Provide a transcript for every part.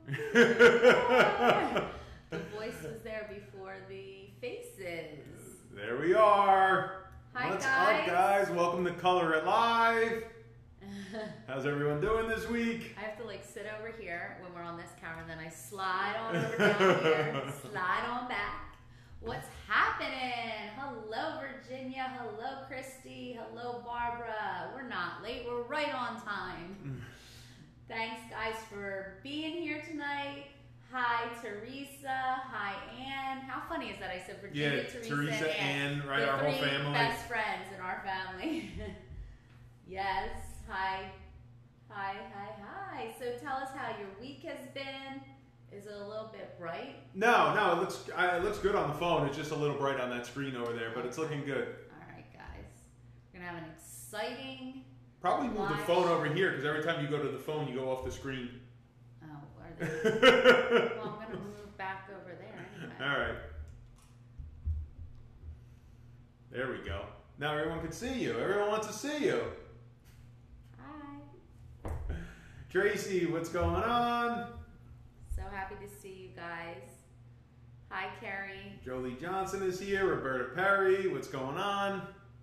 The voice was there before the faces. There we are. Hi, What's guys. up, guys? Welcome to Color It Live. How's everyone doing this week? I have to like sit over here when we're on this camera, and then I slide on over down here, slide on back. What's happening? Hello, Virginia. Hello, Christy. Hello, Barbara. We're not late. We're right on time. Thanks, guys, for being here tonight. Hi, Teresa. Hi, Ann. How funny is that? I said Virginia, Yeah, Teresa, Ann, right? The Our whole three family. best friends in our family. Yes. Hi. Hi, hi, hi. So tell us how your week has been. Is it a little bit bright? No, it looks good on the phone. It's just a little bright on that screen over there, but it's looking good. All right, guys. We're going to have an exciting... Probably move the phone over here because every time you go to the phone, you go off the screen. Oh, are they... Well, I'm going to move back over there anyway. All right. There we go. Now everyone can see you. Everyone wants to see you. Hi. Tracy, what's going on? So happy to see you guys. Hi, Carrie. Jolie Johnson is here. Roberta Perry, what's going on?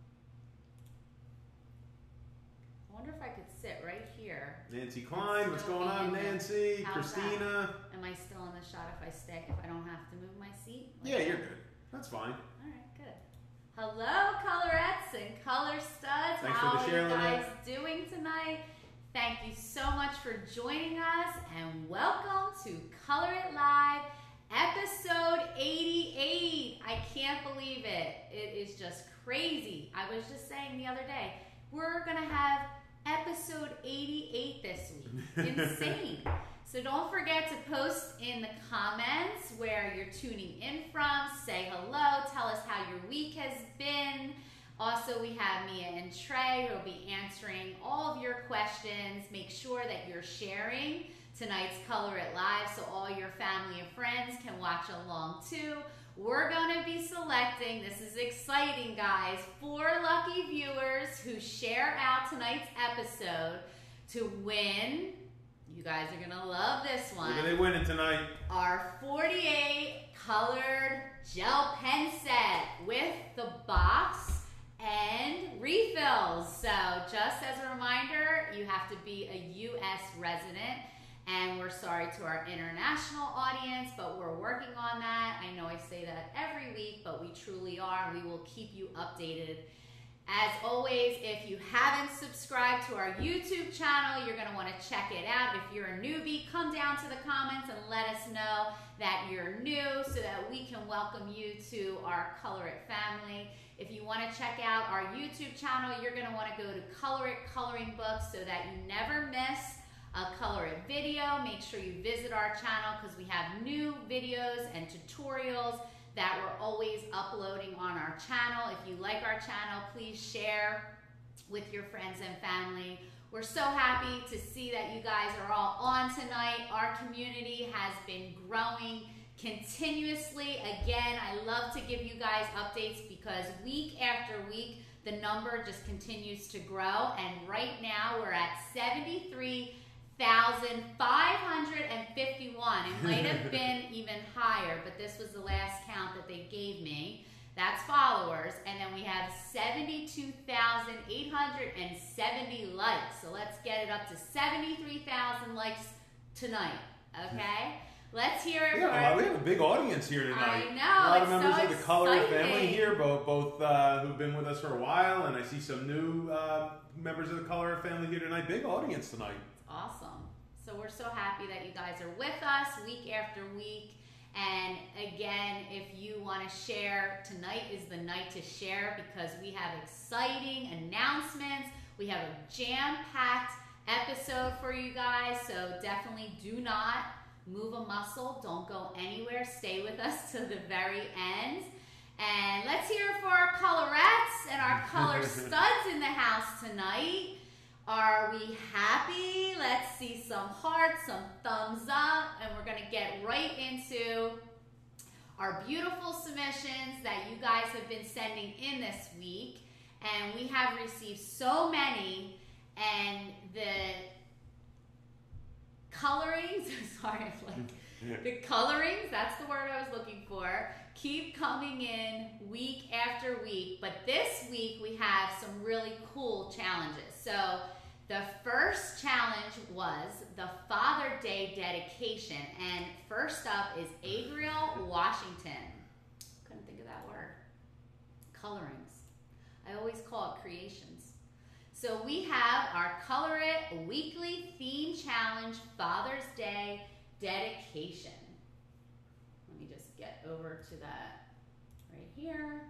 I wonder if I could sit right here. Nancy Klein, what's Still going on? be in Nancy, How's Christina. Am I still in the shot if I don't have to move my seat? Yeah, you're good. That's fine. All right, good. Hello, colorettes and color studs. Thanks How for the are share, you guys Lynette. doing tonight? Thank you so much for joining us, and welcome to Color It Live, episode 88. I can't believe it. It is just crazy. I was just saying the other day, we're going to have episode 88 this week. Insane. So don't forget to post in the comments where you're tuning in from. Say hello. Tell us how your week has been. Also, we have Mia and Trey who will be answering all of your questions. Make sure that you're sharing tonight's Color It Live so all your family and friends can watch along too. We're going to be selecting, this is exciting guys, 4 lucky viewers who share out tonight's episode to win. You guys are going to love this one. Look at they winning tonight. Our 48 colored gel pen set with the box and refills. So just as a reminder, you have to be a U.S. resident. And we're sorry to our international audience, but we're working on that. I know I say that every week, but we truly are. We will keep you updated. As always, if you haven't subscribed to our YouTube channel, you're going to want to check it out. If you're a newbie, come down to the comments and let us know that you're new so that we can welcome you to our Color It family. If you want to check out our YouTube channel, you're going to want to go to Color It Coloring Books so that you never miss a Color It video. Make sure you visit our channel because we have new videos and tutorials that we're always uploading on our channel. If you like our channel, please share with your friends and family. We're so happy to see that you guys are all on tonight. Our community has been growing continuously. Again, I love to give you guys updates because week after week, the number just continues to grow. And right now we're at 73,551. It might have been even higher, but this was the last count that they gave me. That's followers. And then we have 72,870 likes. So let's get it up to 73,000 likes tonight. Okay? Let's hear it. Yeah, we have a big audience here tonight. I know. A lot of it's members so of the Color It family exciting. here, both who've been with us for a while, and I see some new members of the Color It family here tonight. Big audience tonight. Awesome. So we're so happy that you guys are with us week after week. And again, if you want to share, tonight is the night to share because we have exciting announcements. We have a jam-packed episode for you guys. So definitely do not move a muscle. Don't go anywhere. Stay with us to the very end. And let's hear it for our colorettes and our color studs in the house tonight. Are we happy? Let's see some hearts, some thumbs up, and we're going to get right into our beautiful submissions that you guys have been sending in this week. And we have received so many, and the colorings, sorry, the colorings, that's the word I was looking for, keep coming in week after week. But this week we have some really cool challenges. So the first challenge was the Father Day dedication. And first up is Adriel Washington. Couldn't think of that word. Colorings. I always call it creations. So we have our Color It Weekly Theme Challenge Father's Day dedication. Let me just get over to that right here.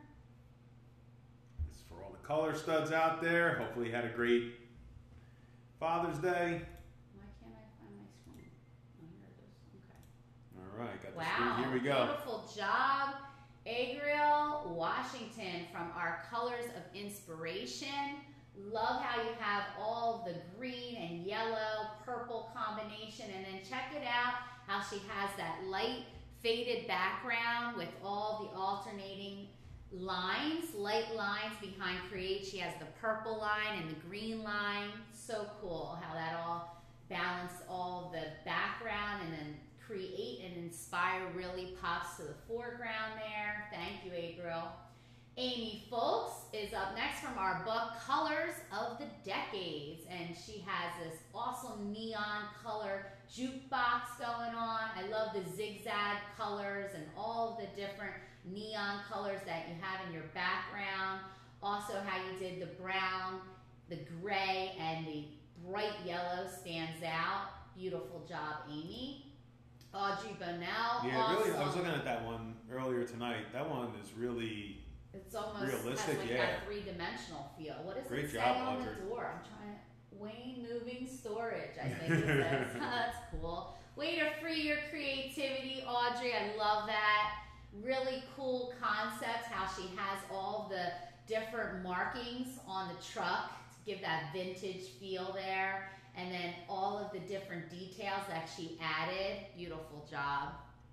This is for all the color studs out there. Hopefully you had a great Father's Day. Why can't I find my screen? Oh, here it is. Okay. All right, got the Wow. screen. Here we go. Beautiful job, Adriel Washington from our Colors of Inspiration. Love how you have all the green and yellow, purple combination. And then check it out how she has that light faded background with all the alternating lines, light lines behind Create. She has the purple line and the green line. So cool how that all balance all the background, and then Create and Inspire really pops to the foreground there. Thank you, Adriel. Amy Folks is up next from our book Colors of the Decades, and she has this awesome neon color jukebox going on. I love the zigzag colors and all of the different neon colors that you have in your background. Also how you did the brown, the gray, and the bright yellow stands out. Beautiful job, Amy. Audrey Bonnell. Yeah, awesome. really. I was looking at that one earlier tonight. That one is really It's almost realistic, has like yeah. that three-dimensional feel. What does Great it say job, on Audrey. the door? I'm trying to... Wayne Moving Storage, I think it says. That's cool. Way to free your creativity, Audrey. I love that. Really cool concepts, how she has all the different markings on the truck to give that vintage feel there. And then all of the different details that she added. Beautiful job.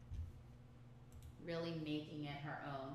Really making it her own.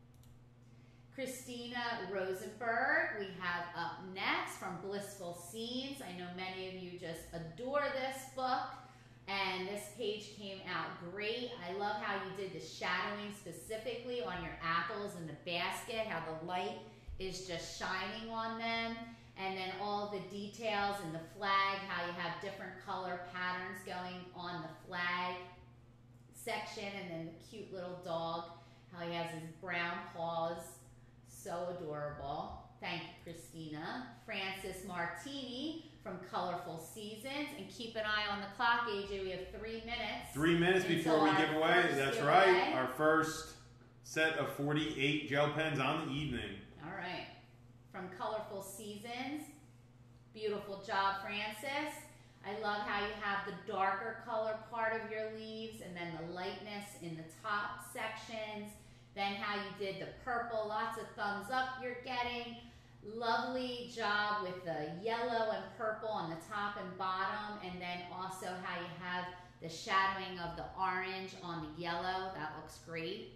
Christina Rosenberg, we have up next from Blissful Scenes. I know many of you just adore this book, and this page came out great. I love how you did the shadowing specifically on your apples in the basket, how the light is just shining on them, and then all the details in the flag, how you have different color patterns going on the flag section, and then the cute little dog, how he has his brown paws. So adorable. Thank you, Christina. Francis Martini from Colorful Seasons. And keep an eye on the clock, AJ. We have 3 minutes. 3 minutes before we until give our away. first That's giveaway. right. Our first set of 48 gel pens on the evening. All right. From Colorful Seasons. Beautiful job, Francis. I love how you have the darker color part of your leaves and then the lightness in the top sections. Then how you did the purple, lots of thumbs up you're getting. Lovely job with the yellow and purple on the top and bottom, and then also how you have the shadowing of the orange on the yellow. That looks great.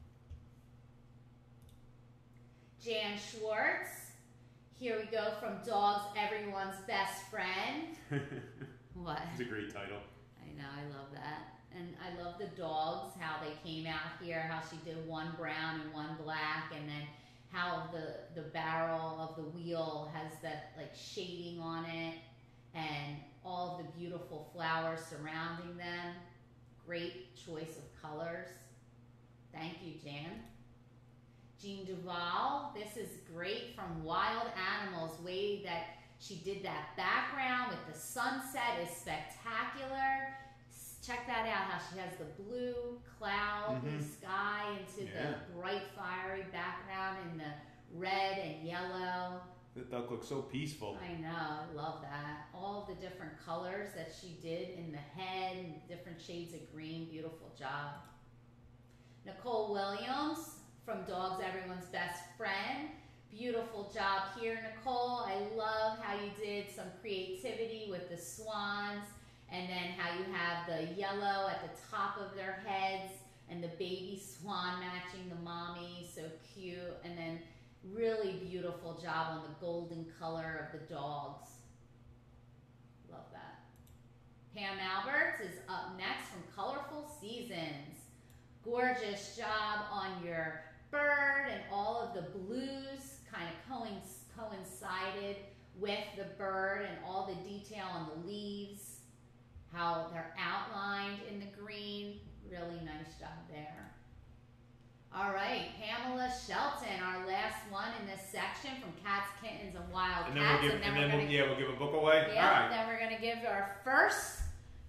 Jan Schwartz. Here we go from Dogs, Everyone's Best Friend. What? It's a great title. I know, I love that. And I love the dogs, how they came out here, how she did one brown and one black, and then how the barrel of the wheel has that like shading on it, and all of the beautiful flowers surrounding them. Great choice of colors. Thank you, Jan. Jean Duval, this is great from Wild Animals. Way that she did that background with the sunset is spectacular. Check that out, how she has the blue cloud, blue sky into the bright fiery background and the red and yellow. That duck looks so peaceful. I know, I love that. All the different colors that she did in the head, and different shades of green, beautiful job. Nicole Williams from Dogs, Everyone's Best Friend. Beautiful job here, Nicole. I love how you did some creativity with the swans, and then how you have the yellow at the top of their heads and the baby swan matching the mommy, so cute. And then really beautiful job on the golden color of the dogs. Love that. Pam Alberts is up next from Colorful Seasons. Gorgeous job on your bird, and all of the blues kind of coincided with the bird, and all the detail on the leaves, how they're outlined in the green. Really nice job there. All right, Pamela Shelton, our last one in this section from Cats, Kittens, and Wild Cats. We'll give a book away. Yeah, all right. Then we're going to give our first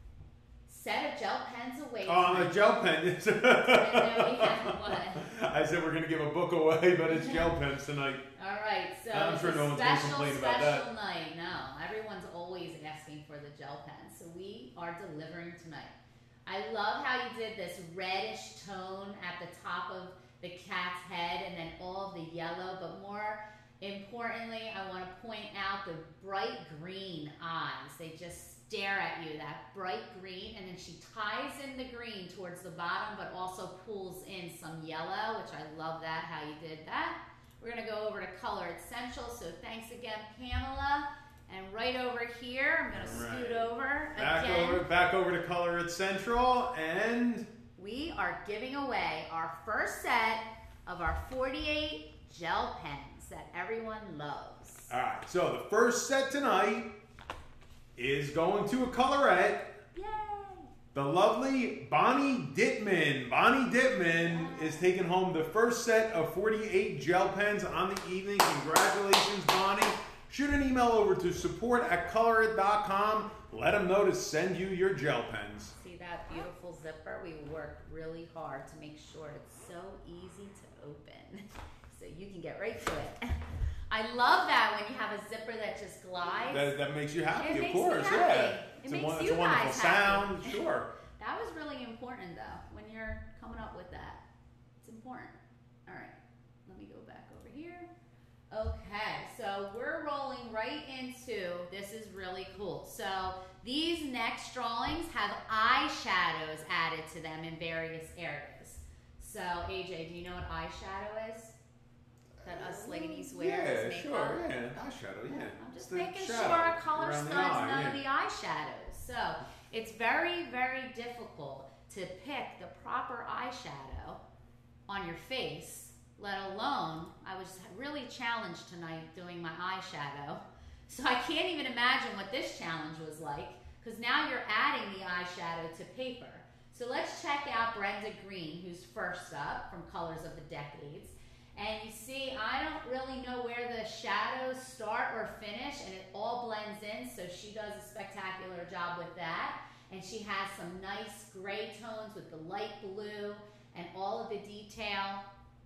set of gel pens away. Oh, a gel pen. And then we have what? I said we're going to give a book away, but it's gel pens tonight. All right, so I'm sure no one's going to complain about that. Special night. No, everyone's always asking for the gel pens, so we are delivering tonight. I love how you did this reddish tone at the top of the cat's head, and then all of the yellow, but more importantly, I want to point out the bright green eyes. They just stare at you, that bright green, and then she ties in the green towards the bottom, but also pulls in some yellow, which I love that, how you did that. We're going to go over to Color Essentials, so thanks again, Pamela. And right over here, I'm going to scoot over again. Back over to Color It Central, and we are giving away our first set of our 48 gel pens that everyone loves. All right, so the first set tonight is going to a colorette. Yay! The lovely Bonnie Dittman. Bonnie Dittman is taking home the first set of 48 gel pens on the evening. Congratulations, Bonnie. Shoot an email over to support@colorit.com. Let them know to send you your gel pens. See that beautiful zipper? We worked really hard to make sure it's so easy to open, so you can get right to it. I love that when you have a zipper that just glides. That makes you happy, it of makes course. Me happy. Yeah. It makes it's you a wonderful guys sound. happy. Sure. That was really important, though, when you're coming up with that. It's important. All right, let me go back over here. Okay, so we're rolling right into, this is really cool. So these next drawings have eyeshadows added to them in various areas. So AJ, do you know what eyeshadow is? That us ladies wear as makeup? Sure, yeah, eyeshadow, yeah. I'm just making sure our color studs know the eyeshadows. So it's very, very difficult to pick the proper eyeshadow on your face, let alone, I was really challenged tonight doing my eyeshadow. So I can't even imagine what this challenge was like, because now you're adding the eyeshadow to paper. So let's check out Brenda Green, who's first up from Colors of the Decades. And you see, I don't really know where the shadows start or finish, and it all blends in, so she does a spectacular job with that. And she has some nice gray tones with the light blue and all of the detail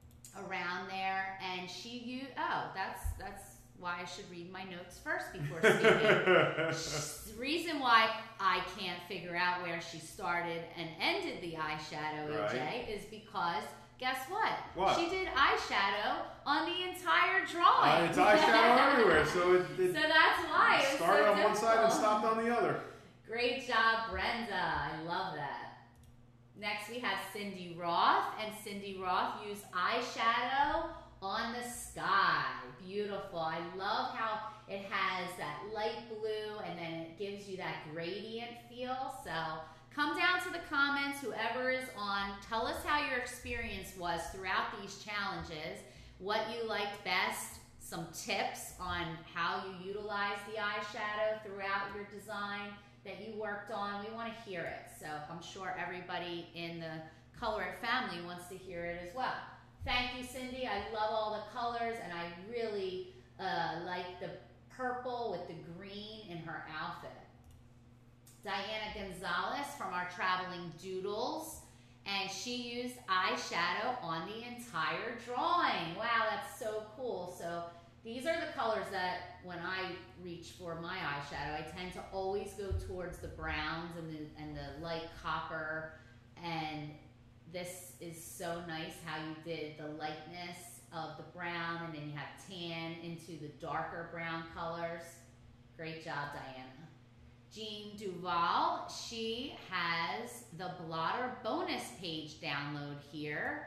around there. And she used, that's why I should read my notes first before speaking. The reason why I can't figure out where she started and ended the eyeshadow, AJ, is because guess what? What? She did eyeshadow on the entire drawing. It's eyeshadow everywhere, so so that's why it started so on one side and stopped on the other. Great job, Brenda. I love that. Next, we have Cindy Roth, and Cindy Roth used eyeshadow on the sky. Beautiful. I love how it has that light blue, and then it gives you that gradient feel. So come down to the comments, whoever is on. Tell us how your experience was throughout these challenges, what you liked best, some tips on how you utilize the eyeshadow throughout your design that you worked on. We want to hear it. So I'm sure everybody in the Color It family wants to hear it as well. Thank you, Cindy. I love all the colors, and I really like the purple with the green in her outfit. Diana Gonzalez from our Traveling Doodles, and she used eyeshadow on the entire drawing. Wow, that's so cool. So these are the colors that when I reach for my eyeshadow, I tend to always go towards the browns and the light copper, and this is so nice how you did the lightness of the brown, and then you have tan into the darker brown colors. Great job, Diana. Jean Duval, she has the blotter bonus page download here.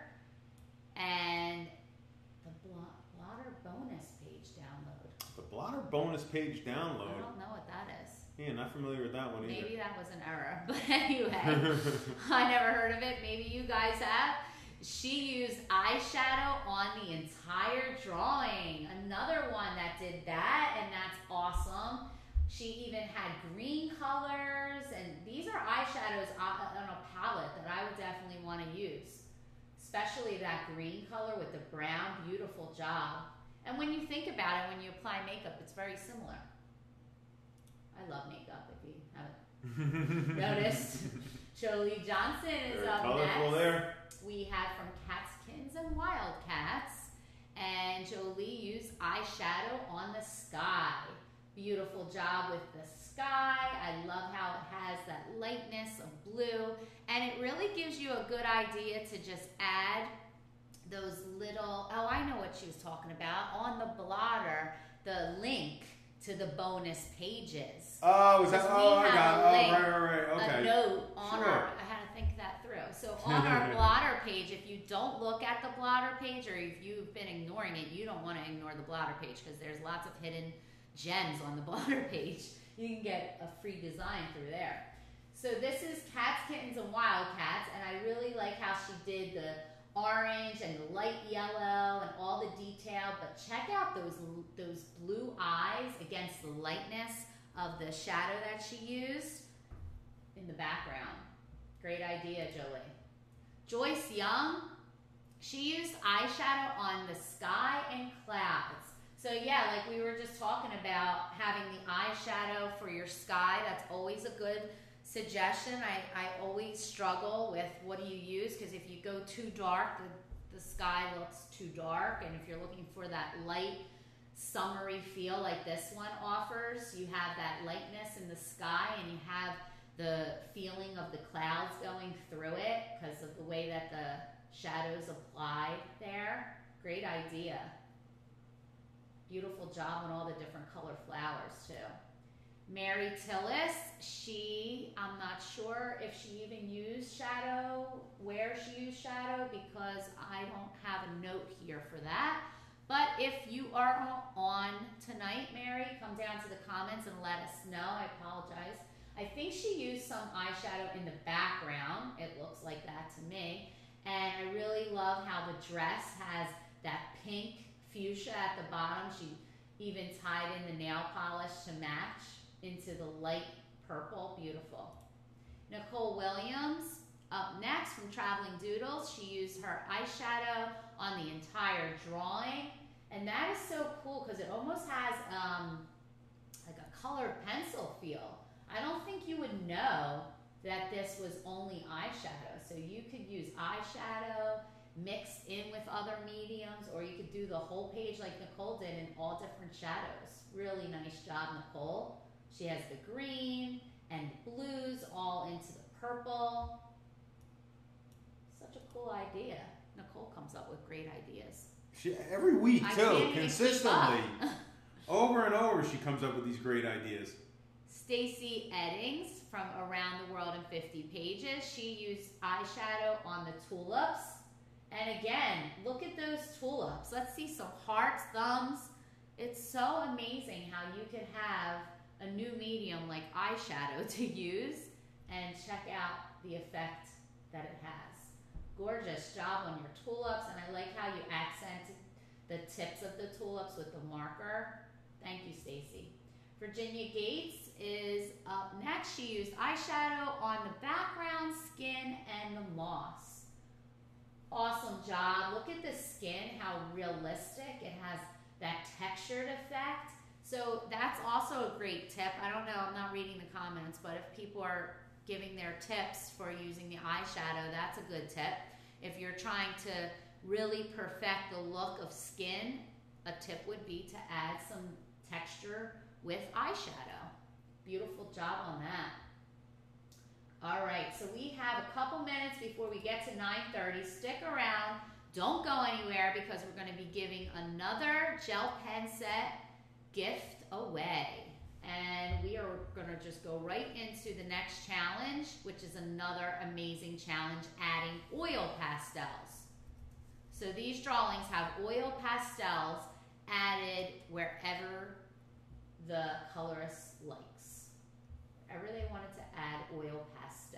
And the blotter bonus page download. The blotter bonus page download. I don't know what that is. Yeah, not familiar with that one either. Maybe that was an error, but anyway, I never heard of it. Maybe you guys have. She used eyeshadow on the entire drawing. Another one that did that, and that's awesome. She even had green colors, and these are eyeshadows on a palette that I would definitely want to use. Especially that green color with the brown, beautiful job. And when you think about it, when you apply makeup, it's very similar. I love makeup, if you haven't noticed. Jolie Johnson is Very up colorful next. there. We have from Catskins and Wildcats, and Jolie used eyeshadow on the sky. Beautiful job with the sky. I love how it has that lightness of blue, and it really gives you a good idea to just add those little, oh, I know what she was talking about, on the blotter, the link to the bonus pages. Oh, is that? Oh, I got it. Link, Oh, right. Okay. a note on Sure. our, I had to think that through. So on our blotter page, if you don't look at the blotter page, or if you've been ignoring it, you don't want to ignore the blotter page because there's lots of hidden gems on the blotter page. You can get a free design through there. So this is Cats, Kittens, and Wildcats, and I really like how she did the orange and the light yellow and all the detail, but check out those blue eyes against the lightness of the shadow that she used in the background. Great idea, Jolie. Joyce Young, she used eyeshadow on the sky and clouds. So yeah, like we were just talking about, having the eyeshadow for your sky, that's always a good suggestion. I always struggle with what do you use, because if you go too dark, the sky looks too dark, and if you're looking for that light, summery feel like this one offers, you have that lightness in the sky, and you have the feeling of the clouds going through it because of the way that the shadows apply there. Great idea. Beautiful job on all the different color flowers too. Mary Tillis, I'm not sure if she even used shadow, where she used shadow, because I don't have a note here for that. But if you are on tonight, Mary, come down to the comments and let us know. I apologize. I think she used some eyeshadow in the background. It looks like that to me. And I really love how the dress has that pink fuchsia at the bottom. She even tied in the nail polish to match into the light purple. Beautiful. Nicole Williams, up next from Traveling Doodles. She used her eyeshadow on the entire drawing. And that is so cool because it almost has like a colored pencil feel. I don't think you would know that this was only eyeshadow. So you could use eyeshadow mixed in with other mediums, or you could do the whole page like Nicole did in all different shadows. Really nice job, Nicole. She has the green and blues all into the purple. Such a cool idea. Nicole comes up with great ideas. Every week I too, can't even consistently. keep up. Over and over she comes up with these great ideas. Stacey Eddings from Around the World in 50 Pages. She used eyeshadow on the tulips. And again, look at those tulips. Let's see some hearts, thumbs. It's so amazing how you can have a new medium like eyeshadow to use and check out the effect that it has. Gorgeous job on your tulips, and I like how you accented the tips of the tulips with the marker. Thank you, Stacey. Virginia Gates is up next. She used eyeshadow on the background, skin, and the moss. Awesome job. Look at the skin, how realistic. It has that textured effect. So that's also a great tip. I don't know, I'm not reading the comments, but if people are giving their tips for using the eyeshadow, that's a good tip. If you're trying to really perfect the look of skin, a tip would be to add some texture with eyeshadow. Beautiful job on that. All right, so we have a couple minutes before we get to 9:30. Stick around. Don't go anywhere because we're going to be giving another gel pen set gift away. And we are going to just go right into the next challenge, which is another amazing challenge, adding oil pastels. So these drawings have oil pastels added wherever the colorist likes. ever they wanted to add oil pastels.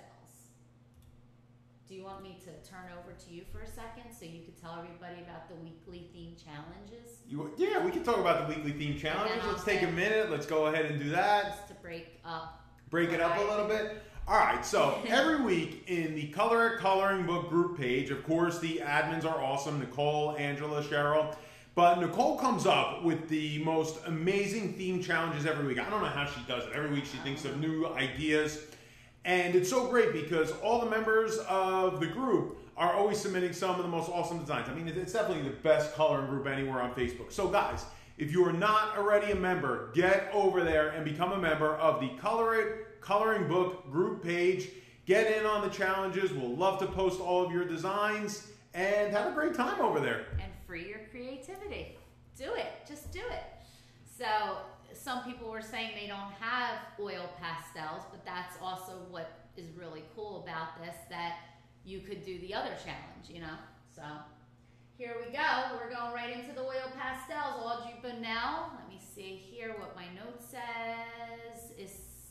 Do you want me to turn over to you for a second so you could tell everybody about the weekly theme challenges? Yeah, we can talk about the weekly theme challenges. Let's take a minute. Let's go ahead and do that. Just to break it up a little bit. All right, so every week in the Color It Coloring Book group page, of course, the admins are awesome, Nicole, Angela, Cheryl. But Nicole comes up with the most amazing theme challenges every week. I don't know how she does it. Every week she thinks of new ideas. And it's so great because all the members of the group are always submitting some of the most awesome designs. I mean, it's definitely the best coloring group anywhere on Facebook. So guys, if you are not already a member, get over there and become a member of the Color It Coloring Book group page. Get in on the challenges. We'll love to post all of your designs and have a great time over there. And free your creativity. Do it. Just do it. So some people were saying they don't have oil pastels, but that's also what is really cool about this, that you could do the other challenge, you know? So here we go. We're going right into the oil pastels. Audrey Bunnell, let me see here what my note says, is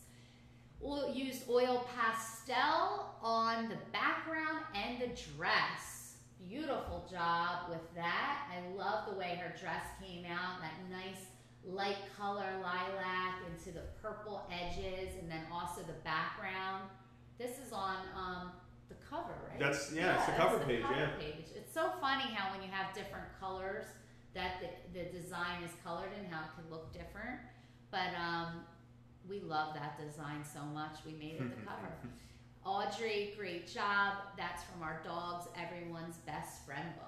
used oil pastel on the background and the dress. Beautiful job with that. I love the way her dress came out, that nice light color lilac into the purple edges, and then also the background. This is on the cover, right? It's the cover page. Page. It's so funny how when you have different colors that the design is colored and how it can look different. But we love that design so much. We made it the cover. Audrey, great job. That's from our Dogs Everyone's Best Friend book.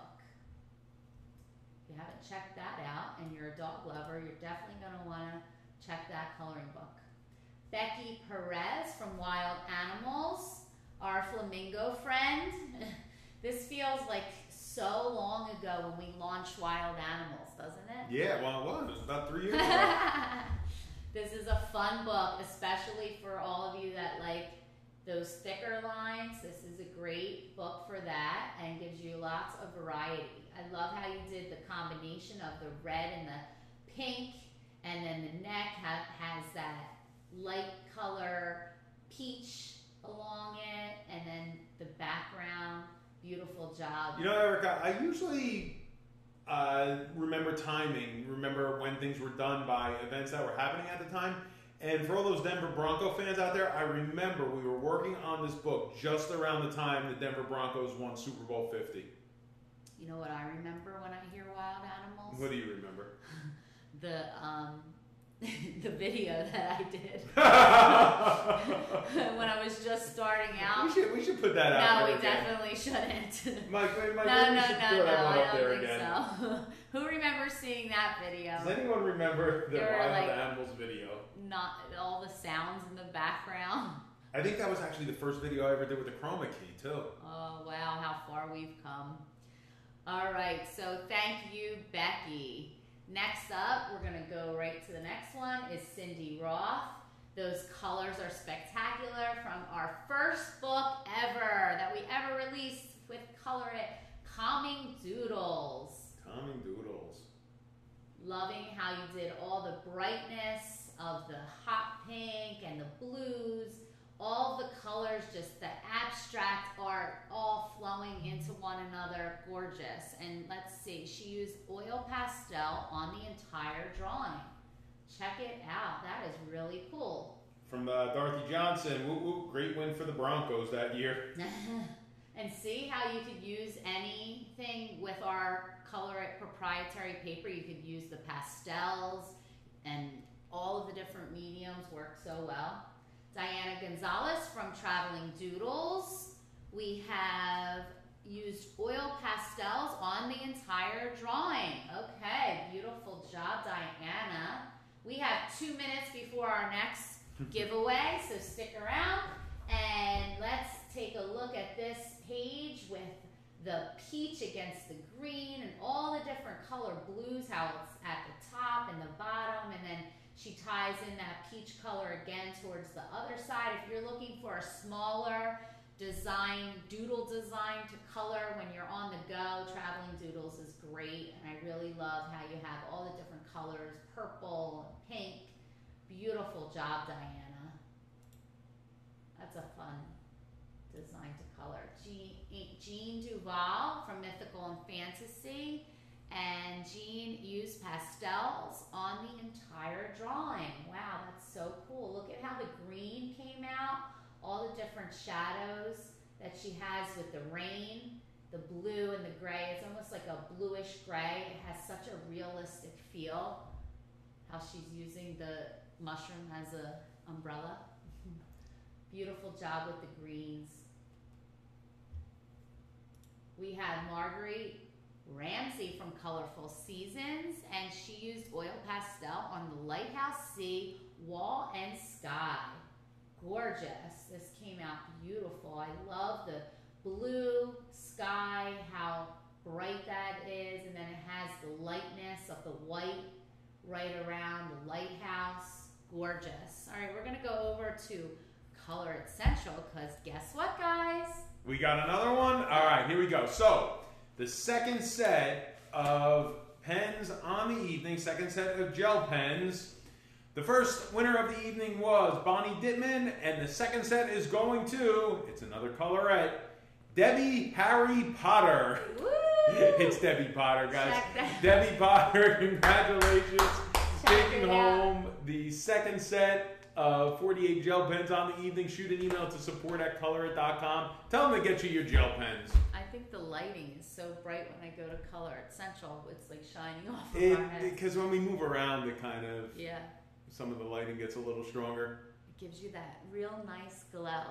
If you haven't checked that out and you're a dog lover, you're definitely going to want to check that coloring book. Becky Perez from Wild Animals, our flamingo friend. This feels like so long ago when we launched Wild Animals, doesn't it? Yeah, well, it was. It was about 3 years ago. This is a fun book, especially for all of you that like those thicker lines. This is a great book for that and gives you lots of variety. I love how you did the combination of the red and the pink, and then the neck has that light color peach along it, and then the background. Beautiful job. You know, Erica, I usually remember timing, remember when things were done by events that were happening at the time. And for all those Denver Bronco fans out there, I remember we were working on this book just around the time the Denver Broncos won Super Bowl 50. You know what I remember when I hear Wild Animals? What do you remember? The video that I did when I was just starting out. We should put that out. No, we definitely shouldn't. No, I don't think so. Who remembers seeing that video? Does anyone remember the Wild Animals video? Not all the sounds in the background. I think that was actually the first video I ever did with the chroma key too. Oh wow, how far we've come. All right, so thank you, Becky. Next up, we're going to go right to the next one, is Cindy Roth. Those colors are spectacular from our first book ever that we ever released with Color It, Calming Doodles. Calming Doodles. Loving how you did all the brightness of the hot pink and the blues, all the colors, just the abstract art all flowing into one another, gorgeous. And let's see, she used oil pastel on the entire drawing. Check it out, that is really cool. From Dorothy Johnson, woo woo, great win for the Broncos that year. And see how you could use anything with our Color It proprietary paper. You could use the pastels, and all of the different mediums work so well. Diana Gonzalez from Traveling Doodles. We have used oil pastels on the entire drawing. Okay, beautiful job, Diana. We have 2 minutes before our next giveaway, so stick around and let's take a look at this page with the peach against the green and all the different color blues, how it's at the top and the bottom, and then she ties in that peach color again towards the other side. If you're looking for a smaller design, doodle design to color when you're on the go, Traveling Doodles is great. And I really love how you have all the different colors, purple and pink. Beautiful job, Diana. a fun design to color. Jean Duval from Mythical and Fantasy. And Jean used pastels on the entire drawing. Wow, that's so cool. Look at how the green came out, all the different shadows that she has with the rain, the blue and the gray. It's almost like a bluish gray. It has such a realistic feel. How she's using the mushroom as an umbrella. Beautiful job with the greens. We have Marguerite Ramsey from Colorful Seasons, and she used oil pastel on the lighthouse, sea, wall, and sky. Gorgeous. This came out beautiful. I love the blue sky, how bright that is, and then it has the lightness of the white right around the lighthouse. Gorgeous. All right, we're going to go over to Color Essential, because guess what, guys? We got another one? All right, here we go. So, the second set of pens on the evening, second set of gel pens. The first winner of the evening was Bonnie Dittman, and the second set is going to, it's another colorette, Debbie Harry Potter. Woo! It's Debbie Potter, guys. Debbie Potter, congratulations. Taking home the second set of 48 gel pens on the evening. Shoot an email to support@colorit.com. Tell them to get you your gel pens. I think the lighting is so bright when I go to Color Essential. It's like shining off of our heads. Because when we move around, it kind of, yeah, some of the lighting gets a little stronger. it gives you that real nice glow.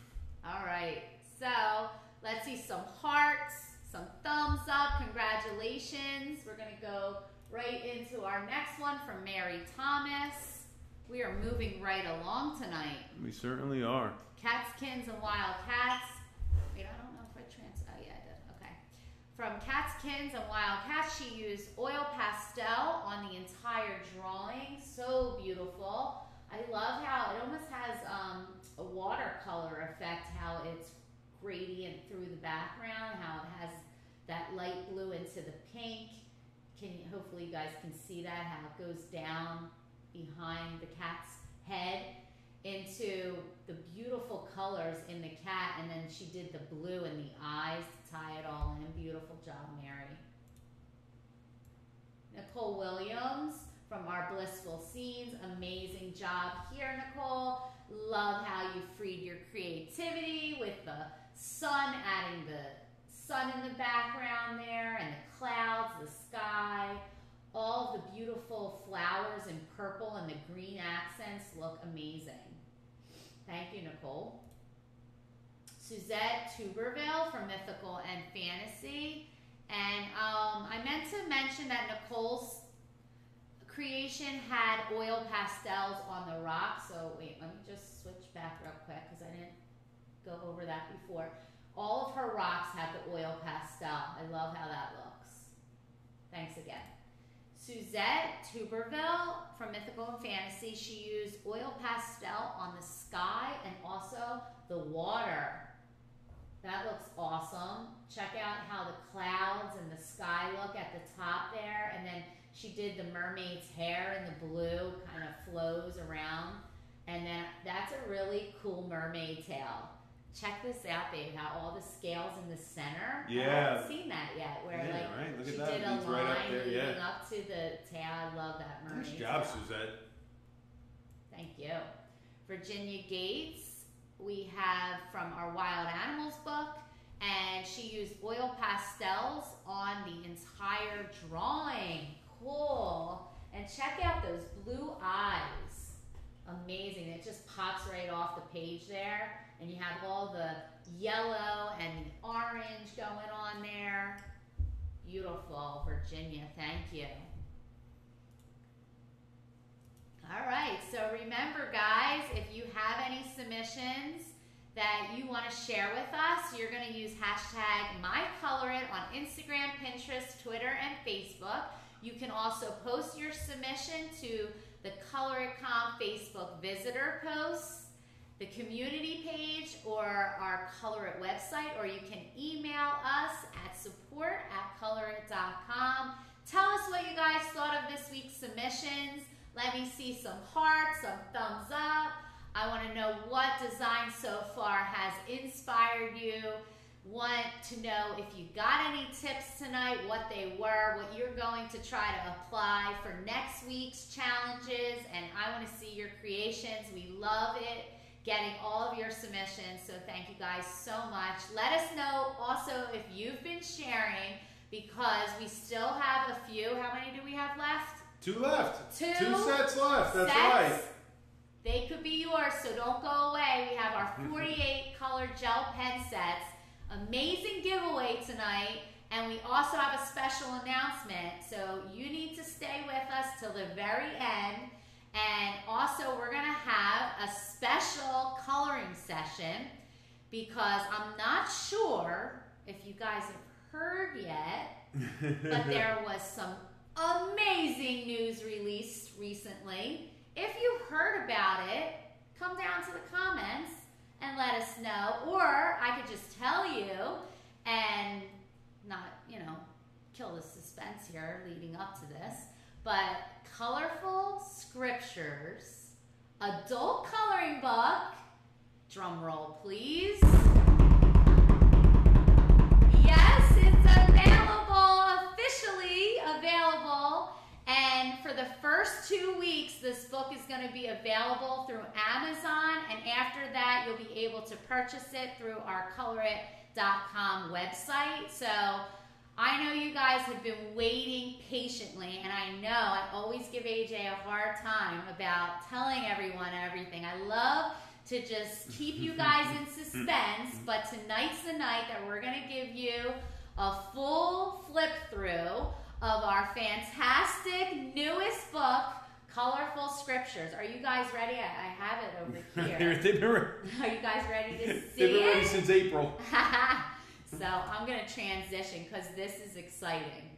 All right, so let's see some hearts, some thumbs up. Congratulations. We're going to go right into our next one from Mary Thomas. We are moving right along tonight. We certainly are. Catskins and Wild Cats. Wait, I don't know if I oh yeah, I did. Okay. From Catskins and Wild Cats, she used oil pastel on the entire drawing. So beautiful. I love how it almost has a watercolor effect, how it's gradient through the background, how it has that light blue into the pink. Hopefully you guys can see that, how it goes down behind the cat's head into the beautiful colors in the cat, and then she did the blue in the eyes to tie it all in. Beautiful job, Mary. Nicole Williams from Our Blissful Scenes. Amazing job here, Nicole. Love how you freed your creativity with the sun, adding the sun in the background there, and the clouds, the sky. All the beautiful flowers in purple and the green accents look amazing. Thank you, Nicole. Suzette Tuberville from Mythical and Fantasy. And I meant to mention that Nicole's creation had oil pastels on the rock. So wait, let me just switch back real quick because I didn't go over that before. All of her rocks have the oil pastel. I love how that looks. Thanks again. Suzette Tuberville from Mythical and Fantasy, she used oil pastel on the sky and also the water. That looks awesome. Check out how the clouds and the sky look at the top there, and then she did the mermaid's hair in the blue, kind of flows around, and then that's a really cool mermaid tail. Check this out, babe, how all the scales in the center. Yeah. I haven't seen that yet. Where Right. Look she at that. did a It's line right up there, leading up to the tail. I love that mermaid Nice job, tail. Suzette. Thank you. Virginia Gates, we have from our Wild Animals book, and she used oil pastels on the entire drawing. Cool. And check out those blue eyes. Amazing. It just pops right off the page there. And you have all the yellow and the orange going on there. Beautiful, Virginia. Thank you. All right. So remember, guys, if you have any submissions that you want to share with us, you're going to use hashtag MyColorit on Instagram, Pinterest, Twitter, and Facebook. You can also post your submission to the Colorit.com Facebook visitor posts, the community page, or our Colorit website, or you can email us at support@colorit.com. Tell us what you guys thought of this week's submissions. Let me see some hearts, some thumbs up. I want to know what design so far has inspired you. Want to know if you got any tips tonight, what they were, what you're going to try to apply for next week's challenges, and I want to see your creations. We love it, getting all of your submissions, so thank you guys so much. Let us know also if you've been sharing, because we still have a few. How many do we have left? 2 left. Two 2 sets left. That's sets. right. They could be yours, so don't go away. We have our 48 colored gel pen sets. Amazing giveaway tonight, and we also have a special announcement, so you need to stay with us till the very end. And also we're gonna have a special coloring session, because I'm not sure if you guys have heard yet, but there was some amazing news released recently. If you heard about it, come down to the comments and let us know, or I could just tell you and not, kill the suspense here leading up to this, but Colorful Scriptures adult coloring book, drum roll please. Yes, it's available, officially available. And for the first 2 weeks, this book is going to be available through Amazon. And after that, you'll be able to purchase it through our colorit.com website. So I know you guys have been waiting patiently. And I know I always give AJ a hard time about telling everyone everything. I love to just keep you guys in suspense. But tonight's the night that we're going to give you a full flip through of our fantastic newest book, Colorful Scriptures. Are you guys ready? I have it over here. Are you guys ready to see They've been it? ready since April. So I'm going to transition because this is exciting.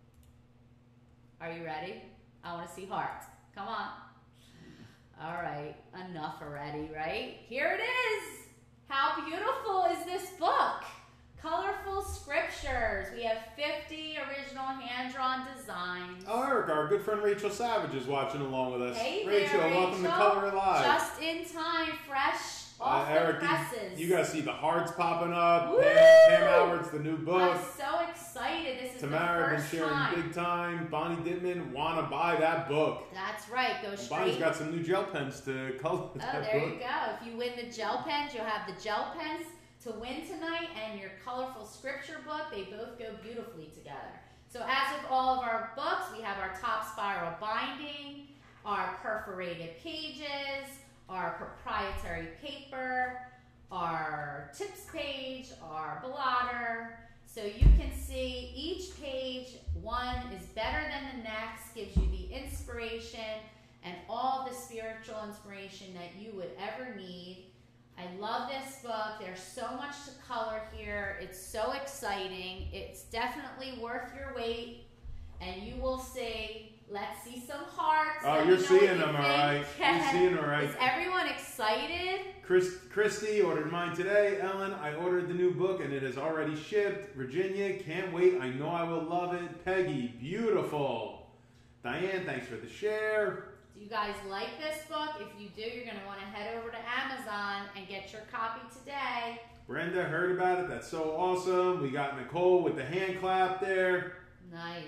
Are you ready? I want to see hearts. Come on. All right. Enough already, right? Here it is. How beautiful is this book? Colorful Scriptures. We have 50 original hand-drawn designs. Oh, Eric, our good friend Rachel Savage is watching along with us. Hey Rachel, there, welcome to Color It Live. Just in time, fresh off Eric, the presses. you guys see the hearts popping up. Woo! Pam Albert's the new book. I'm so excited. This is Tamara the been first sharing time. big time. Bonnie Dittman, want to buy that book. That's right. Go straight. Bonnie's got some new gel pens to color that there book. you go. If you win the gel pens, you'll have the gel pens to win tonight, and your Colorful Scripture book. They both go beautifully together. So as with all of our books, we have our top spiral binding, our perforated pages, our proprietary paper, our tips page, our blotter. So you can see each page, one is better than the next, gives you the inspiration and all the spiritual inspiration that you would ever need. I love this book. There's so much to color here. It's so exciting. It's definitely worth your wait. And you will see. Let's see some hearts. Oh, you're seeing them, all right. You're seeing them, all right. Is everyone excited? Christy ordered mine today. Ellen, I ordered the new book and it is already shipped. Virginia, can't wait. I know I will love it. Peggy, beautiful. Diane, thanks for the share. Do you guys like this book? If you do, you're going to want to head over to Amazon and get your copy today. Brenda heard about it. That's so awesome. We got Nicole with the hand clap there. Nice.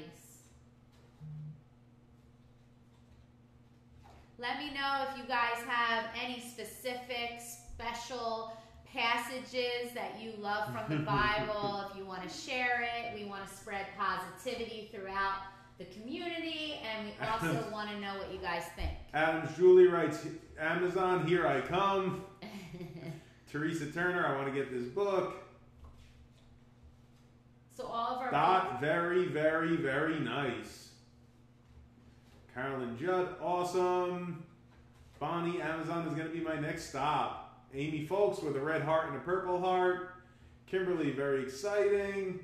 Let me know if you guys have any specific, special passages that you love from the Bible. If you want to share it, we want to spread positivity throughout the community, and we also want to know what you guys think. Adams Julie writes, Amazon, here I come. Teresa Turner, I want to get this book. So all of our Dot, very, very, very nice. Carolyn Judd, awesome. Bonnie, Amazon is going to be my next stop. Amy Folks with a red heart and a purple heart. Kimberly, very exciting.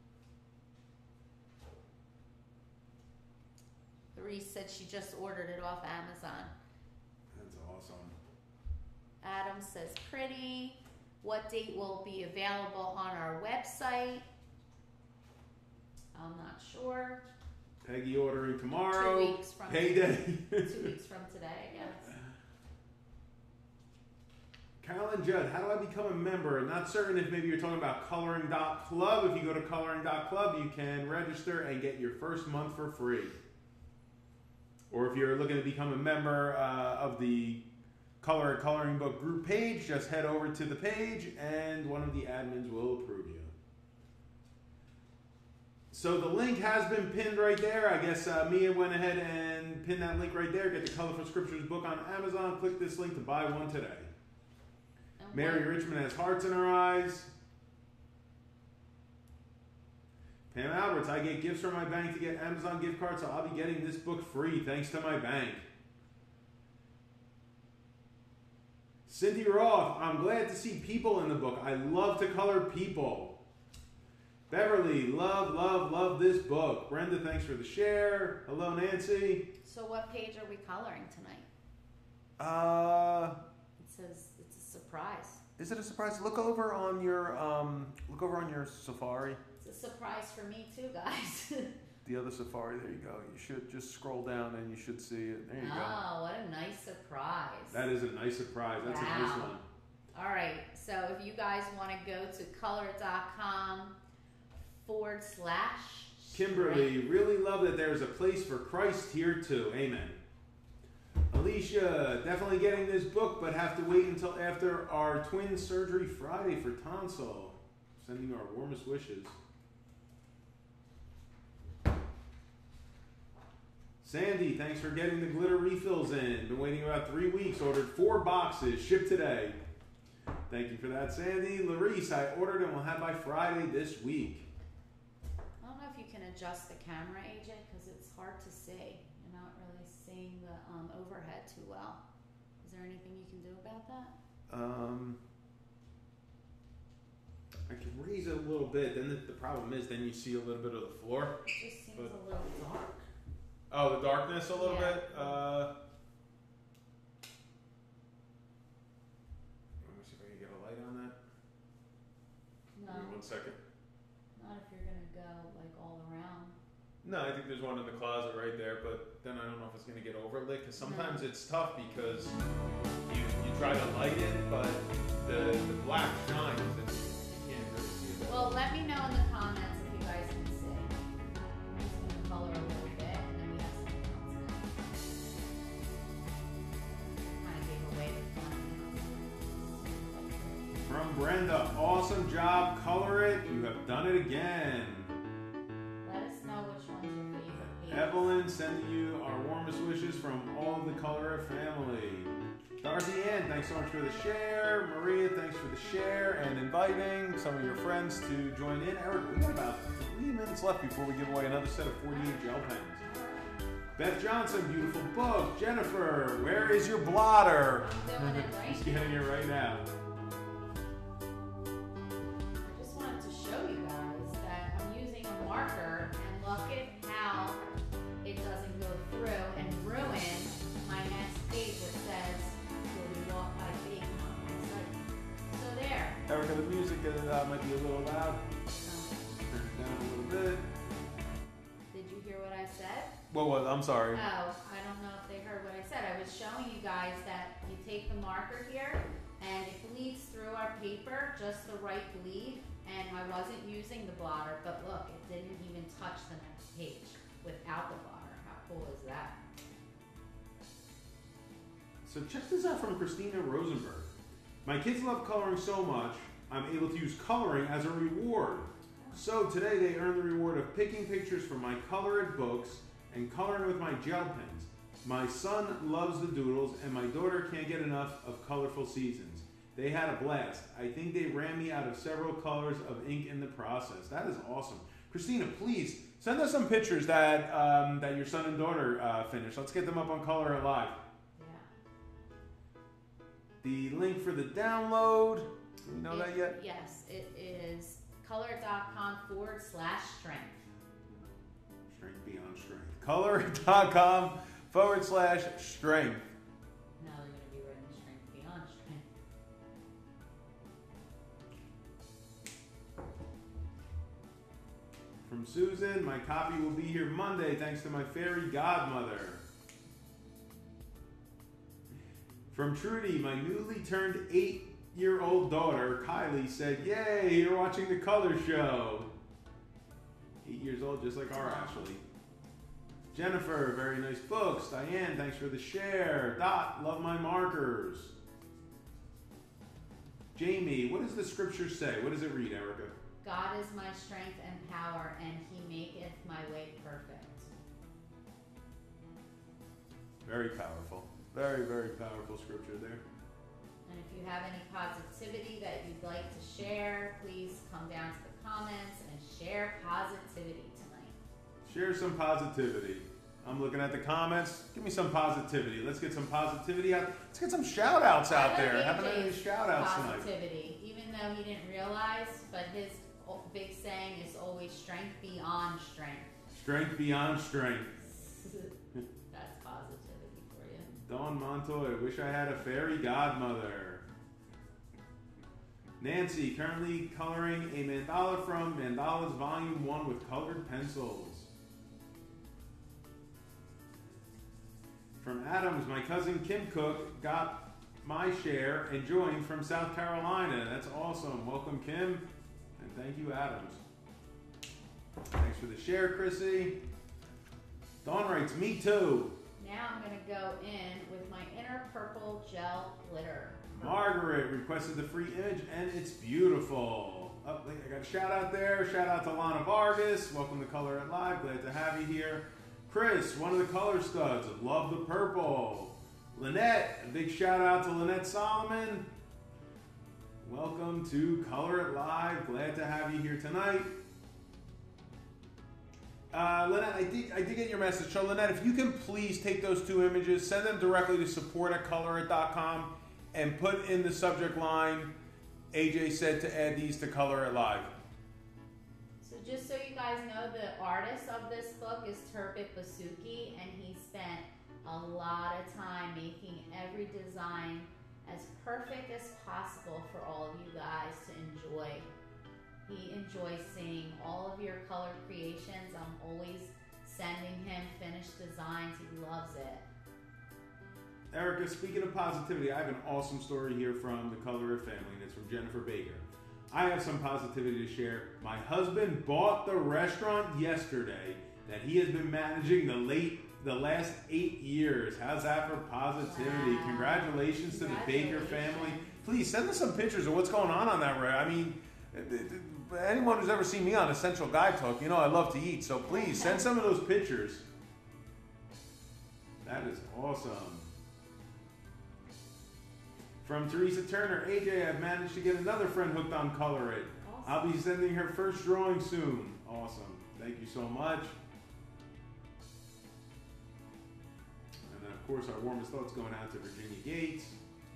Reese said she just ordered it off Amazon. That's awesome. Adam says pretty. What date will be available on our website? I'm not sure. Peggy ordering tomorrow. 2 weeks from Payday. 2 weeks from today, I guess. Carolyn Judd, how do I become a member? Not certain if maybe you're talking about coloring.club. If you go to coloring.club, you can register and get your first month for free. Or if you're looking to become a member of the Coloring Book group page, just head over to the page and one of the admins will approve you. So the link has been pinned right there. I guess Mia went ahead and pinned that link right there. Get the Colorful Scriptures book on Amazon. Click this link to buy one today. Mary Richmond has hearts in her eyes. Pam Alberts, I get gifts from my bank to get Amazon gift cards, so I'll be getting this book free thanks to my bank. Cindy Roth, I'm glad to see people in the book. I love to color people. Beverly, love this book. Brenda, thanks for the share. Hello, Nancy. So what page are we coloring tonight? It says it's a surprise. Is it a surprise? Look over on your Safari. It's a surprise for me too, guys. The other Safari, there you go. You should just scroll down and you should see it. There you go. Oh, what a nice surprise. That is a nice surprise. That's a nice one. All right, so if you guys want to go to color.com/. Kimberly, really love that there's a place for Christ here too. Amen. Alicia, definitely getting this book, but have to wait until after our twin surgery Friday for tonsil. Sending our warmest wishes. Sandy, thanks for getting the glitter refills in. Been waiting about 3 weeks. Ordered 4 boxes. Shipped today. Thank you for that, Sandy. Larice, I ordered and will have by Friday this week. I don't know if you can adjust the camera, AJ, because it's hard to see. You're not really seeing the overhead too well. Is there anything you can do about that? I can raise it a little bit. Then the problem is, then you see a little bit of the floor. It just seems a little dark. Oh, the darkness a little bit. Let me see if I can get a light on that. No. Give me 1 second. Not if you're gonna go like all around. No, I think there's one in the closet right there, but then I don't know if it's going to get overlit because sometimes it's tough because you try to light it, but the black shines and you can't really see it. Well, let me know in the comments if you guys can see. I'm just gonna color a little bit, and then we have something else next. Kind of gave away the fun. From Brenda, awesome job, color it. You have done it again. Let us know which one's your favorite page. Evelyn, sending you our warmest wishes from all of the Color It family. Darcy Ann, thanks so much for the share. Maria, thanks for the share and inviting some of your friends to join in. Eric, we got about 3 minutes left before we give away another set of 48 gel pens. Beth Johnson, beautiful book. Jennifer, where is your blotter? I'm doing it right He's getting it right now. I just wanted to show you guys that I'm using a marker, and look at how it doesn't go through and ruin my next page that says, will we walk by faith, not by sight. So there. Erica, the music might be a little loud. Turn it down a little bit. Did you hear what I said? What was? I'm sorry. Oh, I don't know if they heard what I said. I was showing you guys that you take the marker here and it bleeds through our paper, just the right bleed, and I wasn't using the blotter, but look, it didn't even touch the next page without the blotter. How cool is that? So check this out from Christina Rosenberg. My kids love coloring so much, I'm able to use coloring as a reward. So today they earn the reward of picking pictures from my Color It books and coloring with my gel pens. My son loves the doodles and my daughter can't get enough of colorful seasons. They had a blast. I think they ran me out of several colors of ink in the process. That is awesome. Christina, please send us some pictures that that your son and daughter finished. Let's get them up on Color It Live. The link for the download, do we know that yet? Yes, it is color.com/strength. Strength beyond strength. Color.com/strength. Now they're going to be writing strength beyond strength. From Susan, my copy will be here Monday thanks to my fairy godmother. From Trudy, my newly turned 8 8-year-old daughter, Kylie, said, "Yay, you're watching the color show." 8 years old, just like our Ashley. Jennifer, very nice books. Diane, thanks for the share. Dot, love my markers. Jamie, what does the scripture say? What does it read, Erica? God is my strength and power, and he maketh my way perfect. Very powerful. Very, very powerful scripture there. And if you have any positivity that you'd like to share, please come down to the comments and share positivity tonight. Share some positivity. I'm looking at the comments. Give me some positivity. Let's get some positivity out. Let's get some shout outs out there. Having any shout outs tonight. Positivity, even though he didn't realize, but his big saying is always strength beyond strength. Strength beyond strength. That's positivity for you. Dawn Montoya, wish I had a fairy godmother. Nancy, currently coloring a mandala from Mandalas Volume 1 with colored pencils. From Adams, my cousin Kim Cook got my share and joined from South Carolina. That's awesome. Welcome, Kim. And thank you, Adams. Thanks for the share, Chrissy. Dawn writes, me too. Now I'm going to go in with my inner purple gel glitter. Margaret requested the free image, and it's beautiful. Oh, I got a shout out there. Shout out to Lana Vargas. Welcome to Color It Live. Glad to have you here. Chris, one of the color studs. Love the purple. Lynette, a big shout out to Lynette Solomon. Welcome to Color It Live. Glad to have you here tonight. Lynette, I did get your message. So Lynette, if you can please take those two images, send them directly to support@colorit.com and put in the subject line, AJ said to add these to Color It Live. So just so you guys know, the artist of this book is Turbit Basuki, and he spent a lot of time making every design as perfect as possible for all of you guys to enjoy. He enjoys seeing all of your color creations. I'm always sending him finished designs. He loves it. Erica, speaking of positivity, I have an awesome story here from the Color It family, and it's from Jennifer Baker. I have some positivity to share. My husband bought the restaurant yesterday that he has been managing the last 8 years. How's that for positivity? Wow. Congratulations to the Baker family. Please send us some pictures of what's going on that road. I mean, anyone who's ever seen me on Essential Guide Talk, you know I love to eat. So please send some of those pictures. That is awesome. From Teresa Turner, AJ, I've managed to get another friend hooked on Color It. Awesome. I'll be sending her first drawing soon. Awesome. Thank you so much. And then, of course, our warmest thoughts going out to Virginia Gates.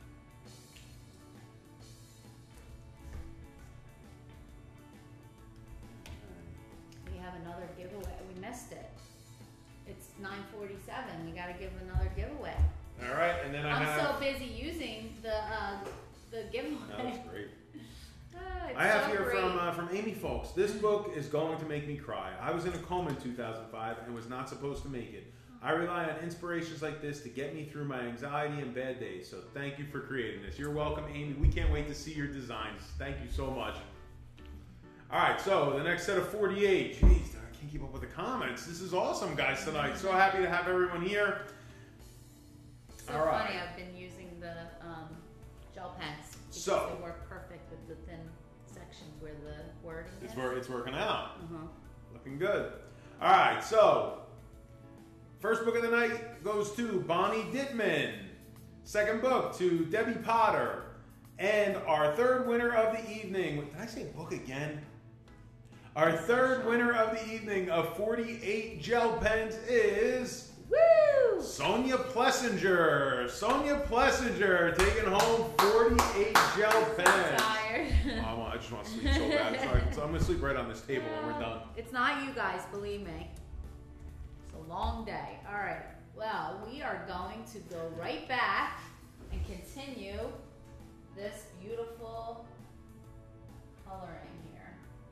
We have another giveaway. We missed it. It's 9:47. We got to give another giveaway. All right, and then I'm so busy using the giveaway. That was great. It's I have so here great. from Amy Folks. This book is going to make me cry. I was in a coma in 2005 and was not supposed to make it. I rely on inspirations like this to get me through my anxiety and bad days. So thank you for creating this. You're welcome, Amy. We can't wait to see your designs. Thank you so much. All right, so the next set of 48. Jeez, I can't keep up with the comments. This is awesome, guys, tonight. So happy to have everyone here. So All right. funny, I've been using the gel pens because So- they work perfect with the thin sections where the wording is. It's working out. Uh-huh. Looking good. All right, so first book of the night goes to Bonnie Dittman. Second book to Debbie Potter. And our third winner of the evening. Did I say book again? Our third winner of the evening of 48 gel pens is Woo! Sonia Plessinger. Sonia Plessinger taking home 48 gel I'm pens. tired. Oh, I just want to sleep so bad. Sorry. So I'm going to sleep right on this table when we're done. It's not you guys, believe me. It's a long day. All right. Well, we are going to go right back and continue this beautiful coloring here.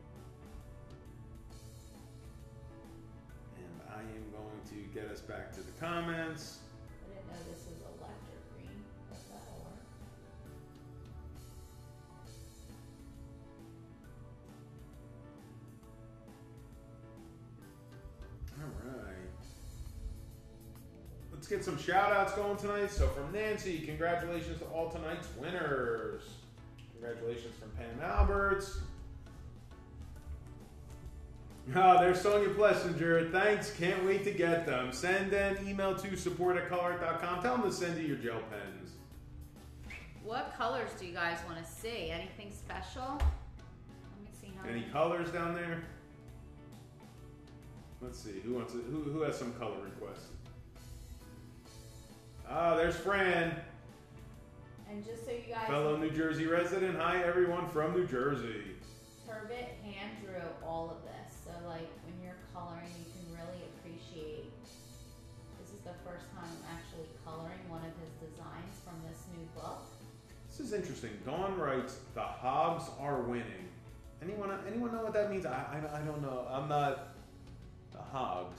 And I am going to get us back to the comments. I didn't know this was electric green, but that'll work. Let's get some shout outs going tonight. So from Nancy, congratulations to all tonight's winners. Congratulations from Pam Alberts. Oh, there's Sonia Plessinger. Thanks. Can't wait to get them. Send an email to support@colorart.com. Tell them to send you your gel pens. What colors do you guys want to see? Anything special? Let me see how Any colors down there? Let's see. Who has some color requests? Ah, there's Fran. And just so you guys Fellow New Jersey resident. Hi, everyone from New Jersey. Turbot hand drew all of this. So like when you're coloring, you can really appreciate. This is the first time I'm actually coloring one of his designs from this new book. This is interesting. Dawn writes, "The Hogs are winning." Anyone know what that means? I don't know. I'm not the Hogs.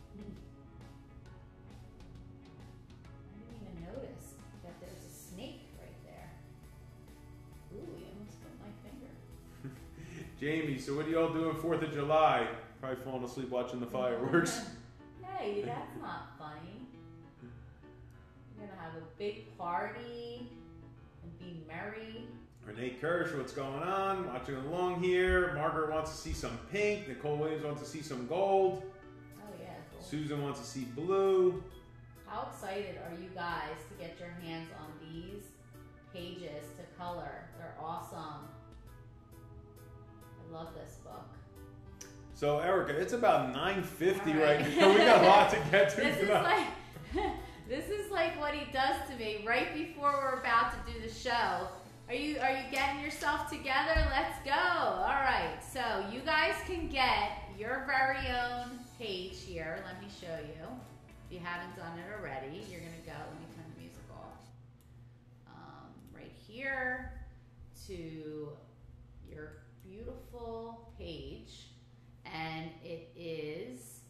I didn't even notice that there's a snake right there. Ooh, you almost bit my finger. Jamie, so what are y'all doing 4th of July? Probably falling asleep watching the fireworks. Hey, that's not funny. You're gonna have a big party and be merry. Renee Kirsch, what's going on? Watching along here. Margaret wants to see some pink. Nicole Williams wants to see some gold. Oh yeah, cool. Susan wants to see blue. How excited are you guys to get your hands on these pages to color? They're awesome. I love this book. So Erica, it's about 9:50 All right now. We got a lot to get to This is tonight. like this is like what he does to me right before we're about to do the show. Are you getting yourself together? Let's go. All right. So you guys can get your very own page here. Let me show you. If you haven't done it already, you're gonna go. Let me turn the music off. Right here to your beautiful page, and it is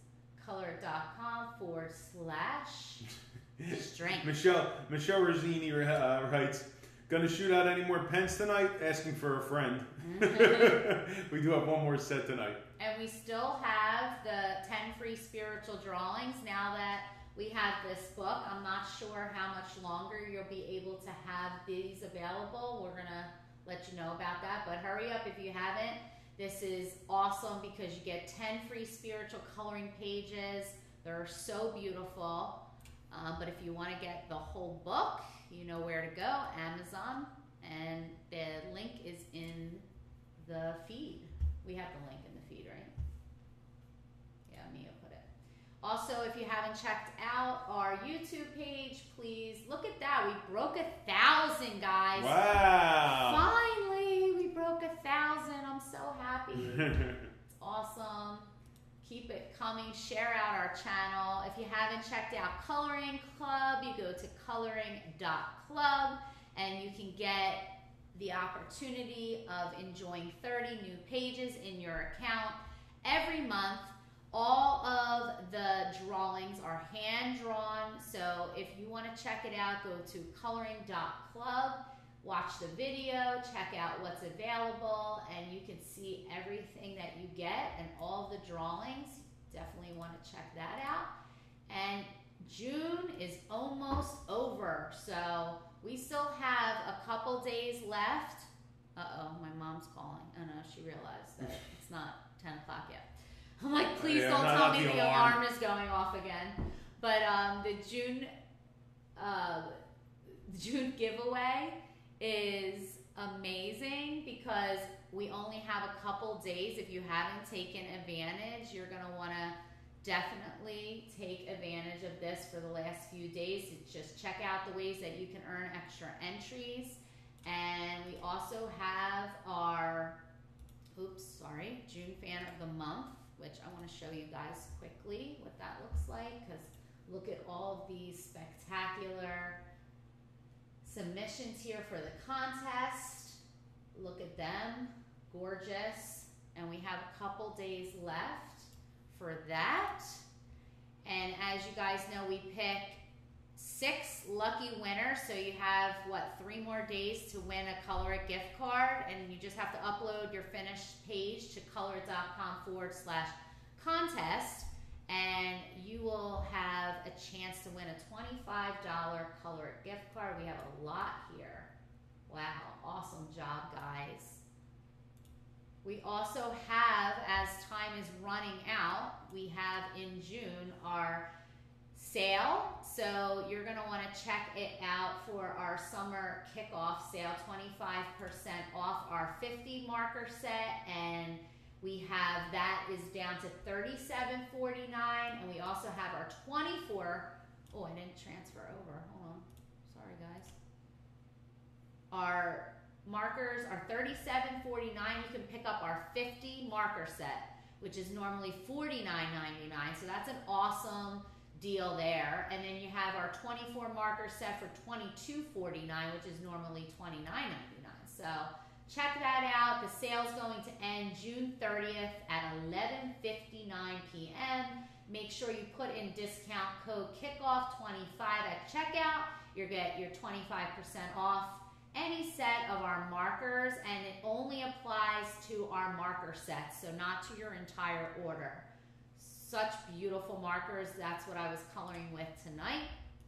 color.com/strength. Michelle Rosini writes, "Gonna shoot out any more pens tonight? Asking for a friend." We do have one more set tonight. And we still have the 10 free spiritual drawings now that we have this book. I'm not sure how much longer you'll be able to have these available. We're gonna let you know about that, but hurry up if you haven't. This is awesome because you get 10 free spiritual coloring pages. They're so beautiful. But if you want to get the whole book, you know where to go, Amazon, and the link is in the feed. We have the link in the feed, right? Yeah, Mia put it. Also, if you haven't checked out our YouTube page, please look at that. We broke 1,000, guys. Wow. Finally, we broke 1,000. I'm so happy. It's awesome. Keep it coming. Share out our channel. If you haven't checked out Coloring Club, you go to coloring.club and you can get the opportunity of enjoying 30 new pages in your account every month. All of the drawings are hand drawn, so if you want to check it out, go to coloring.club, watch the video, check out what's available, and you can see everything that you get and all the drawings. Definitely want to check that out. And June is almost over, so we still have a couple days left. Uh-oh, my mom's calling. Oh no, she realized that it's not 10 o'clock yet. I'm like, please don't tell me the alarm is going off again. But the June giveaway is amazing because we only have a couple days. If you haven't taken advantage, you're going to want to definitely take advantage of this for the last few days. Just check out the ways that you can earn extra entries. And we also have our, June Fan of the Month, which I want to show you guys quickly what that looks like, because look at all of these spectacular submissions here for the contest. Look at them, gorgeous. And we have a couple days left for that. And as you guys know, we pick 6 lucky winners, so you have 3 more days to win a Color It gift card, and you just have to upload your finished page to color.com/contest, and you will have a chance to win a $25 Color It gift card. We have a lot here. Wow, awesome job, guys. We also have, as time is running out, we have in June our sale. So you're going to want to check it out for our summer kickoff sale, 25% off our 50 marker set, and we have that is down to $37.49, and we also have our 24. Oh, I didn't transfer over. Hold on. Sorry, guys. Our markers are $37.49. You can pick up our 50 marker set, which is normally $49.99. So that's an awesome deal there. And then you have our 24 marker set for $22.49, which is normally $29.99. So check that out. The sale's going to end June 30th at 11:59 p.m. Make sure you put in discount code KICKOFF25 at checkout. You'll get your 25% off any set of our markers, and it only applies to our marker sets, so not to your entire order. Such beautiful markers. That's what I was coloring with tonight.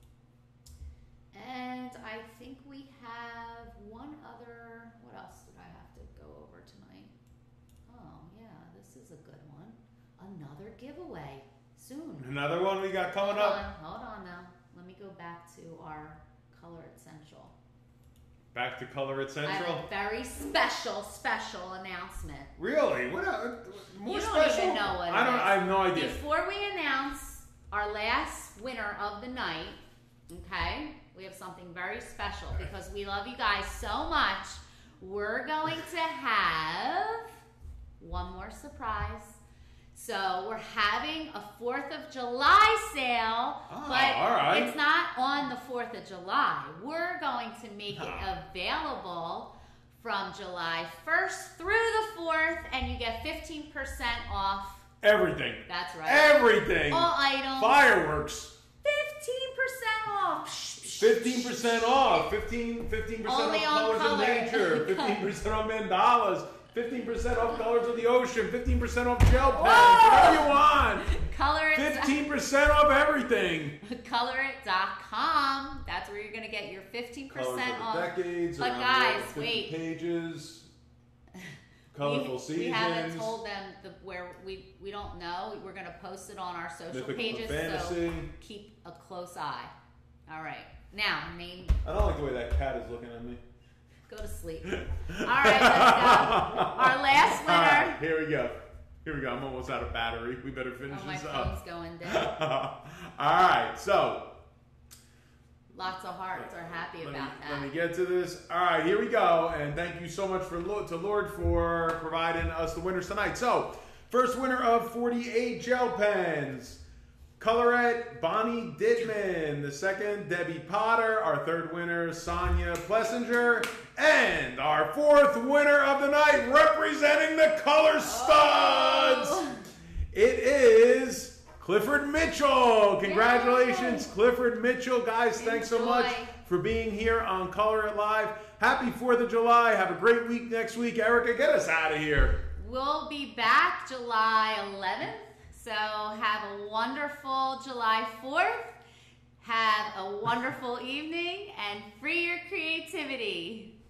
And I think we have one other. What else did I have to go over tonight? Oh, yeah, this is a good one. Another giveaway soon. Another one we got coming up. Hold on now. Let me go back to our Color Essential. Back to Color It Central. I have a very special announcement. Really? What? More you don't special? even know what it is. I have no idea. Before we announce our last winner of the night, okay, we have something very special because we love you guys so much. We're going to have one more surprise. So we're having a 4th of July sale, but it's not on the 4th of July. We're going to make it available from July 1st through the 4th, and you get 15% off. Everything. That's right. Everything. All items. Fireworks. 15% off. 15% off. 15% Only off on Colors of Nature. 15% off mandalas. 15% off Colors of the Ocean. 15% off gel pens. Whatever you want. Color It. 15% off everything. Colorit.com. That's where you're going to get your 15% Colors off. of the decades. But guys, wait. Pages. Colorful seasons. We haven't told them where we don't know. We're going to post it on our social Mythical pages. Fantasy. So keep a close eye. All right. Now, name. I don't like the way that cat is looking at me. Go to sleep. All right, let's go. Our last winner. All right, here we go. Here we go. I'm almost out of battery. We better finish my this up. phone's going down. All right, so. Lots of hearts are happy about that. Let me get to this. All right, here we go. And thank you so much to Lord for providing us the winners tonight. So, first winner of 48 gel pens. Colorette Bonnie Dittman. The second, Debbie Potter. Our third winner, Sonia Plessinger. And our fourth winner of the night, representing the Color Studs, it is Clifford Mitchell. Congratulations, Yay. Clifford Mitchell. Guys, thanks so much for being here on Color It Live. Happy 4th of July. Have a great week next week. Erica, get us out of here. We'll be back July 11th. So have a wonderful July 4th. Have a wonderful evening and free your creativity.